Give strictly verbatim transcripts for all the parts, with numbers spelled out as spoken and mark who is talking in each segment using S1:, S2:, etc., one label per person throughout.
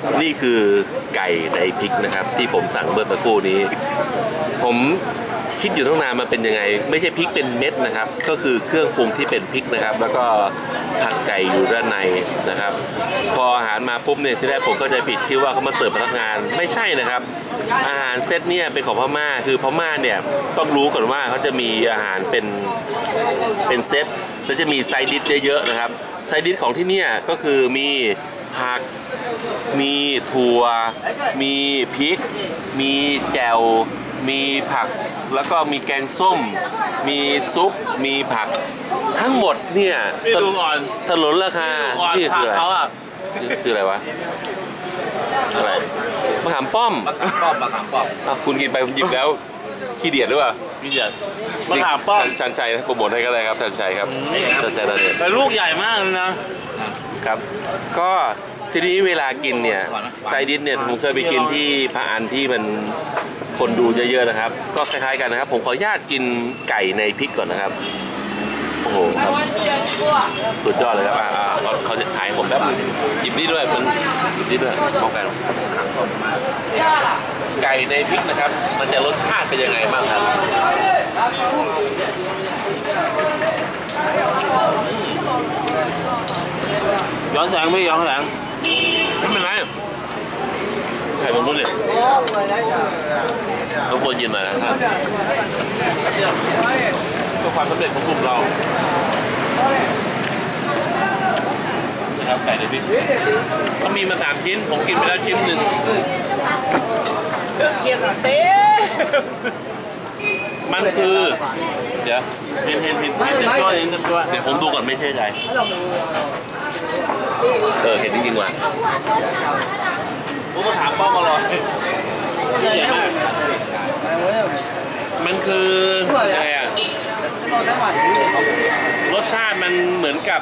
S1: นี่คือไก่ในพริกนะครับที่ผมสั่งเมื่อสักครู่นี้ผมคิดอยู่ตั้งนานมันเป็นยังไงไม่ใช่พริกเป็นเม็ดนะครับก็คือเครื่องปรุงที่เป็นพริกนะครับแล้วก็ผักไก่อยู่ด้านในนะครับพออาหารมาปุ๊บเนี่ยที่แรกผมก็จะผิดคิดว่าเขามาเสิร์ฟพนักงานไม่ใช่นะครับอาหารเซตเนี่ยเป็นของพม่าคือพม่าเนี่ยต้องรู้ก่อนว่าเขาจะมีอาหารเป็นเป็นเซตแล้วจะมีไซดิชเยอะๆนะครับไซดิชของที่เนี่ยก็คือมีผักมีถั่วมีพริกมีแจ่วมีผักแล้วก็มีแกงส้มมีซุปมีผักทั้งหมดเนี่ยดูก่อนถนนราคานี่คืออะไรนี่คืออะไรวะอะไรมะขามป้อมมะขามป้อมมะขามป้อมอ่ะคุณกินไปคุณหยิบแล้วขี้เดียดหรือเปล่าขี้เดียดมะขามป้อมชันชัยโปรโมทให้ก็ได้ครับชันชัยครับชันชัยเราเนี่ยแต่ลูกใหญ่มากเลยนะครับก็ทีนี้เวลากินเนี่ยไซดิสเนี่ยผมเคยไปกินที่พะอันที่มันคนดูเยอะๆนะครับก็คล้ายๆกันนะครับผมขออนุญาตกินไก่ในพริกก่อนนะครับโอ้โหครับสุดยอดเลยครับอ่าเขาเขาจะถ่ายผมแบบหยิบนี่ด้วยมันหยิบนี่ด้วยป้องกันไก่ในพริกนะครับมันจะรสชาติเป็นยังไงบ้างครับย้อนแสงไม่ย้อนแสงไม่เป็นไรไข่ผมรู้เลยเขาควรยินหน่อยนะครับเพื่อความสำเร็จของกลุ่มเรานะครับไก่ในพริกเขามีมาสามชิ้นผมกินไปแล้วชิ้นหนึ่งเกี๊ยวเต้มันคือเดี๋ยวเห็นเห็นเห็นเห็นตัวเห็นตัวเดี๋ยวผมดูก่อนไม่ใช่ใจเออเห็นจริงๆว่ะผมมาถามป้อมอร่อยใหญ่มากมันคืออะไรอ่ะรสชาติมันเหมือนกับ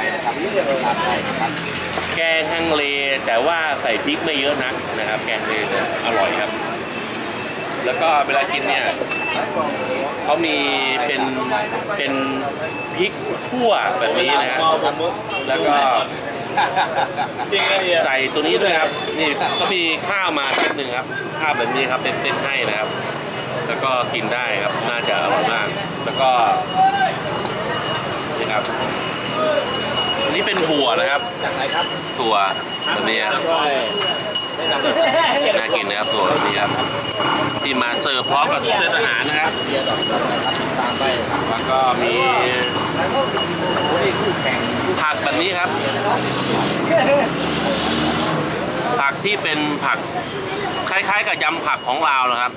S1: แกงฮังเลแต่ว่าใส่พริกไม่เยอะนักนะครับแกงฮังเลอร่อยครับแล้วก็เวลากินเนี่ยเขามีเป็นเป็นพริกขั่วแบบนี้นะครับแล้วก็ใส่ตัวนี้ด้วยครับนี่ก็มีข้าวมาเส้นหนึ่งครับข้าวแบบนี้ครับเป็นเส้นให้นะครับแล้วก็กินได้ครับน่าจะอร่อยมากแล้วก็นี่ครับอันนี้เป็นถั่วนะครับจากไหนครับถั่วแบบนี้ครับน่ากินนะครับถั่วแบบนี้ครับที่มาเสิร์ฟพร้อมกับเซตอาหารนะครับแล้วก็มีผักแบบนี้ครับผักที่เป็นผักคล้ายๆกับยำผักของลาวนะครับ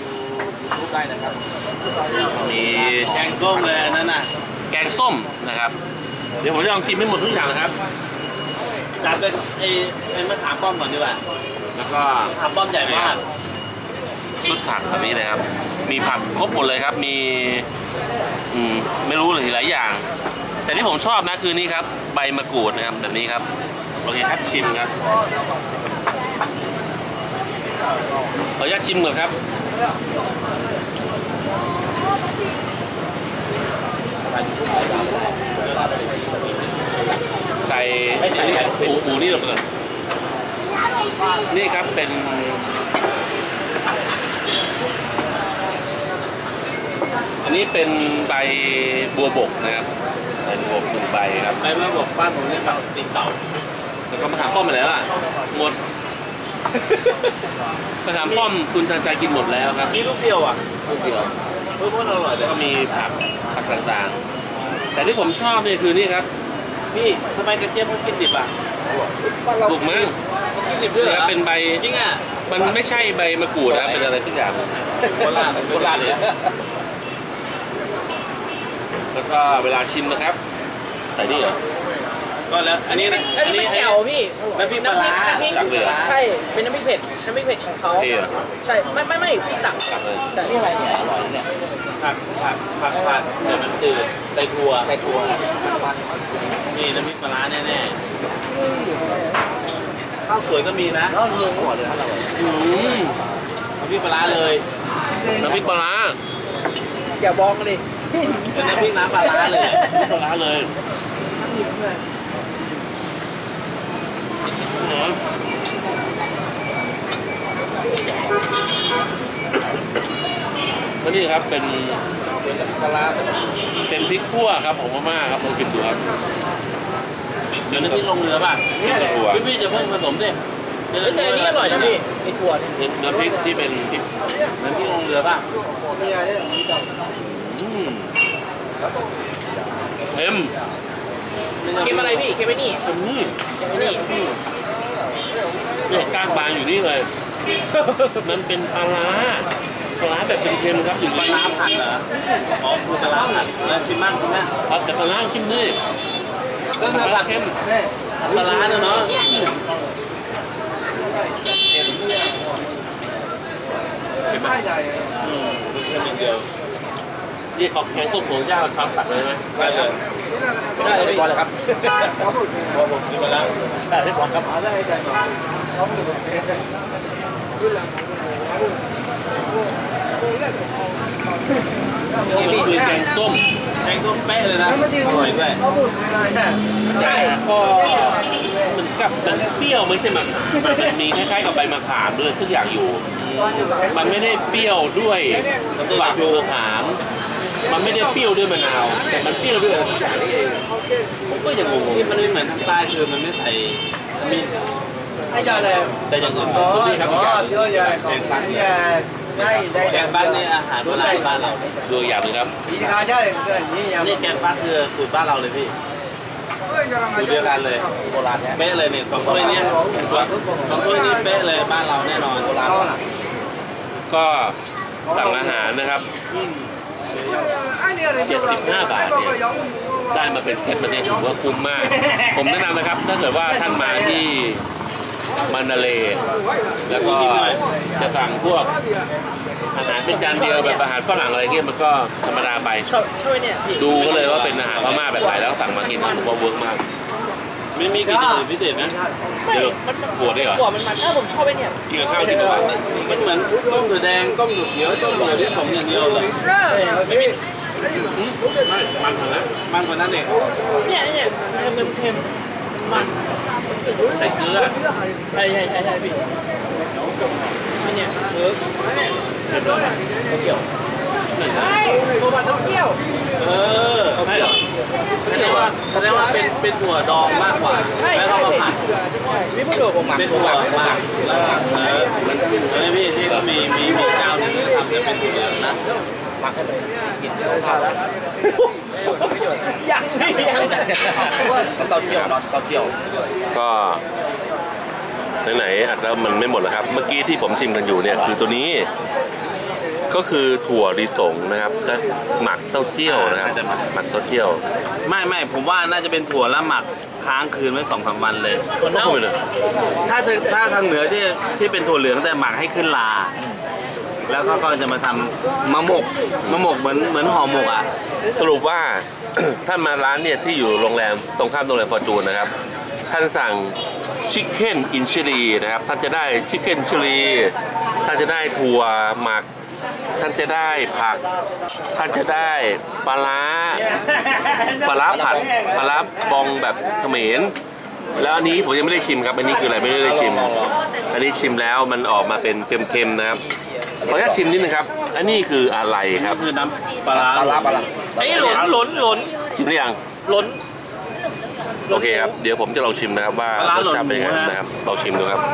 S1: มีแกงส้มเลยนั่นน่ะแกงส้มนะครับเดี๋ยวผมจะลองชิมให้หมดทุกอย่างนะครับจัดเป็นไอ้ไอ้มะขามป้อมก่อนดีกว่าแล้วก็มะขามป้อมใหญ่มากชุดผักแบบนี้เลยครับมีผักครบหมดเลยครับมีอืมไม่รู้เลยหลายอย่างแต่ที่ผมชอบนะคือนี่ครับใบมะกรูดนะครับแบบนี้ครับโอเคครับชิมครับขออนุญาตชิมก่อนครับใส่ปูปูนี่ลงไปก่อนนี่ครับเป็นอันนี้เป็นใบบัวบกนะครับใบบัวบกใบครับใบบัวบกบ้านผมเรียกว่าตีนเต่าแล้วก็มะขามป้อมไปแล้วอ่ะหมดมะขามป้อมคุณชันชัยกินหมดแล้วครับนี่ลูกเดียวอ่ะลูกเดียวเพื่อนอร่อยแล้วก็มีผักผักต่างๆแต่ที่ผมชอบนี่คือนี่ครับพี่ทำไมกระเจี๊ยบเขากินดิบอ่ะถูกมั้งกินดิบด้วยเหรอเป็นใบจริงอ่ะมันไม่ใช่ใบมะกรูดนะเป็นอะไรสักอย่างโบราณโบราณเลยแล้วก็เวลาชิมนะครับใส่นี่เหรอก็แล้วอันนี้นะ
S2: อันนี้เป็นแจ่วพี่
S1: น้ำพริกปลาตักเลย
S2: ใช่เป็นน้ำพริกเผ็ดน้ำพริกเผ็ดของเขาใช่ไม่ไม่ไม่พี่ตักแต่นี่อะไรเนี่ยอร่อยเนี่ย
S1: ผักผักผักผัดเดี๋ยวมันจืดใส่ถั่ว
S2: ใส่ถั่ว
S1: นี่น้ำพริกปลาแน่ๆข้าวสวยก็มีนะ
S2: ข้าวสวยหัวเลยครับ
S1: อืมน้ำพริกปลาเลยน้ำพริกปลา
S2: อย่าบอกเลย
S1: เป็นน้ำพริกน้ำปลาเลยปลาเลยนี่ครับเป็นปลาเป็นพริกขั่วครับของพม่าครับลองกินดูครับเดี๋ยวน้ำพริกลงเรือป่ะพี่พี่จะเพิ่มผสมดิ
S2: แต่อันนี้อร่อยนะพี่ไอถั่วนี่
S1: น้ำพริกที่เป็นพริกน้ำพริกลงเรือป่ะอืมเค็ม
S2: เค็มอะไรพี่เค็มไอ้นี่
S1: อืม
S2: เค็มไอ้นี่
S1: เนี่ยก้างปลาอยู่นี่เลย มันเป็นปลาร้าปลาร้าแบบเค็มๆครับอยู่
S3: ปลาร้าผัดเหรออ๋อคือปลาร้าผัดแล้วชิมมั่งชิมมั่ง
S1: ครับแต่ปลาร้าชิมนี่ก็คือปลาร้าเค็ม
S3: ปลาร้าเนอะเนาะ
S1: เห็นไหม
S3: อืมเค็มอย่างเดียว
S1: นี่ของแกงส้มโขงย่างครับตักเลยไหม
S3: ได้เลย
S2: ได้เลยพี่ครับ
S3: พอผมกินมาแล้ว
S2: ได้เลยครับ
S1: นี่คือแกงส้ม
S3: แกงต้มเป๊ะเลยนะอร่อยด้วย
S1: แต่ก็เหมือนกับมันเปรี้ยวไม่ใช่มะขามมันมีคล้ายๆกับใบมะขามด้วยทุกอย่างอยู่ มันไม่ได้เปรี้ยวด้วยฝักมะขาม มันไม่ได้เปรี้ยวด้วยมะนาว แต่มันเปรี้ยวด้วยทุกอย่างนี่เองผมก็ยังงง
S3: ที่มันไม่เหมือนทางใต้คือมันไม่ใส่ขมิ้น
S2: ให้ได้เลย
S3: แต่อย่างอื่น
S2: อ๋ออ๋อเยอะแยะของเนี่ยได้ได้
S3: แกงฟักนี่อาหารโบราณบ้านเรา
S1: ดูอย่างหนึงครับ
S2: อีกาใช่เรื่องนี้ยัง
S3: นี่แกงฟักคือสูตรบ้านเราเลยพี่สูตรเดียวกันเลยโบราณเป๊ะเลยเนี่ยสองถ้วยเนี่ยสองถ้วยนี้เป๊ะเลยบ้านเราแน่นอนโบราณ
S1: ก็สั่งอาหารนะครับเจ็ดสิบห้าบาทเนี่ยได้มาเป็นเซตมันเนี่ยถือว่าคุ้มมาก ผมแนะนำนะครับถ้าเกิดว่าท่านมาที่มันนาเลย์แล้วก็จะสั่งพวกอาหารเป็นจานเดียวแบบอาหารฝรั่งอะไรเงี้ยมันก็ธรรมดาไป
S2: ชอบชอบเนี่ยพี่
S1: ดูก็เลยว่าเป็นอาหารพม่าแบบไหนแล้วสั่งมากินผมว่าเวิร์กมาก
S3: ไม่มีกินอย่างอื่นพิเศษนะ
S1: เดี๋ยวปวดได้เหรอ
S2: หัวมันมันถ้าผมชอบไอ้เนี่ย
S1: กินกับข้าวที่แบบว่า
S3: มันเหมือนต้มถั่วแดงต้มถั่วเขียวต้มถั่วที่สมอย่างเดียวเลย
S1: ไม่มีไม่มันเหรอนะ
S3: มันกว่านั้นเอง
S2: เนี่ยเนี่ยเค็มเค็มมัน
S1: ใส่เกลือ
S2: ใช่ใช่ใช่ใช่พี่เนี่ยเออเกี่ยวใช่ตัวมันต้องเกี่ยว
S3: เออ
S1: ใช่เหรอ
S3: แสดงว่าแสดงว่าเป็นเป็นถั่วดองมากกว่าแล้วก็มาผัด
S2: นี่พูดถูกผมหมัก
S3: เป็นถั่วหมักแล้วผัดเออเออพี่ที่ก็มีมีมีเจ้าหนึงทำจะเป็นถั่วเหลืองนะ
S2: หมักให้มันกินข้าวแล้วยังไม่ยังเต้าเจี้ยวเนาะเต้าเจี้ยว
S1: ก็ไหนๆอัดแล้วมันไม่หมดแล้วครับ เมื่อกี้ที่ผมชิมกันอยู่เนี่ยคือตัวนี้ก็คือถั่วลิสงนะครับก็หมักเต้าเจี้ยวนะครับหมักเต้าเจี้ยว
S3: ไม่ไม่ผมว่าน่าจะเป็นถั่วแล้วหมักค้างคืนไว้สองสามวันเลย
S1: ก็เน่าเลย
S3: ถ้าถ้าทางเหนือที่ที่เป็นถั่วเหลืองแต่หมักให้ขึ้นลา แล้วก็ก็จะมาทำมะหมกมะหมกเหมือนเหมือนห่อหมกอ่ะ
S1: สรุปว่า ท่านมาร้านเนี่ยที่อยู่โรงแรมตรงข้ามโรงแรมฟอร์จูนนะครับท่านสั่งชิคเก้นอินชิลีนะครับท่านจะได้ชิคเก้นชิลีท่านจะได้ถั่วหมักท่านจะได้ผักท่านจะได้ปลาร้าปลาร้าผัดปลาร้าบองแบบเขมรแล้วอันนี้ผมยังไม่ได้ชิมครับอันนี้คืออะไรไม่ได้ชิมอันนี้ชิมแล้วมันออกมาเป็นเค็มๆนะครับขออนุญาตชิมนิดนึงครับอันนี้คืออะไรครับ
S3: คือน้ำปลาร้าปลาร้าปลาร้า
S2: ไอ้หล่นหล่นหล่น
S1: ชิมหรือยัง
S2: หล่น
S1: โอเคครับเดี๋ยวผมจะลองชิมนะครับว่ารสชาติเป็นยังไงนะครับลองชิมดูครับ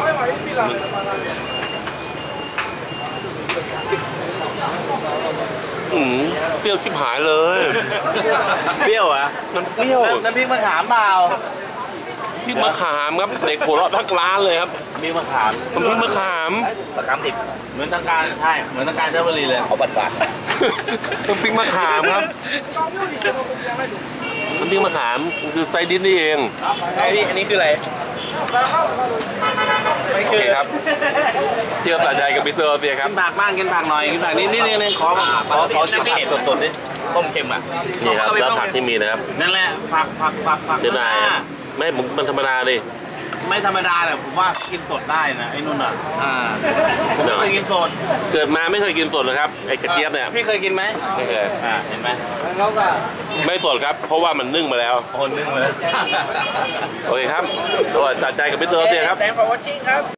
S1: อืมเปรี้ยวชิบหายเลย
S3: เปรี้ยวอ่ะ
S1: มันเปรี้ยว
S3: น้ำพริกมะขามเปล่า
S1: พริกมะขามครับเด็กหัวเราะทั้งร้านเลยครับ
S3: น้ำพริกมะขาม
S1: น้ำพริกมะขาม
S3: มะขามดิบเหมือนทางการใช่เหมือนทางการเจ้าบุรีเลยเขาบัดบัด
S1: น้ำพริกมะขามครับน้ำพริกมะขามคือไซดิสนี่เอง
S2: ไอ้พี่อันนี้คืออะไร
S1: โอเคครับเที่ยวสะใจกับมิสเตอร์เซียครับ
S3: กินผักบ้างกินผักหน่อยกินผักนิดนิดนึงนึงขอขอขอกินเผ็ดสดๆดิต้มเค็มอ่ะ
S1: นี่ครับแล้วผักที่มีนะครับ
S3: นั่นแหละผักผักผักผัก
S1: เสียดายครับไม่ผมมันธรรมดาเลย
S3: ไม่ธรรมดาแหละผมว่ากินสดได้นะไอ้นุ่นอ่ะอ่าผมไม่เคยกินสด
S1: เกิดมาไม่เคยกินสดเลยครับไอ้กระเจี๊ยบเนี่ย
S3: พี่เคยกินไหม
S1: ไม่เคย
S3: อ่าเห็นไหม
S2: แล้วก็
S1: ไม่สดครับเพราะว่ามันนึ่งมาแล้ว
S3: คนนึงเลย
S1: โอเคครับอร่อยสะใจกับมิสเตอร์เซียครับ
S2: แตงฟอร์วอชชิ่งครับ